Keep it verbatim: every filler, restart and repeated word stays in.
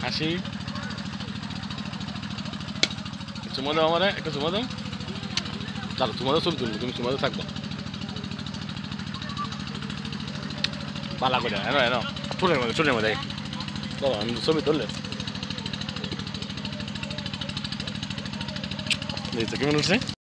হাসি চুমা দাও আমারে একটা চুমা দাও চলো চুমা দাও ছবি তুলবো তুমি চুমা দাও থাকবো পালা করে এনো এনো চুলের মধ্যে চুলের মধ্যে বাবা আমি ছবি তুললে কেমন হচ্ছে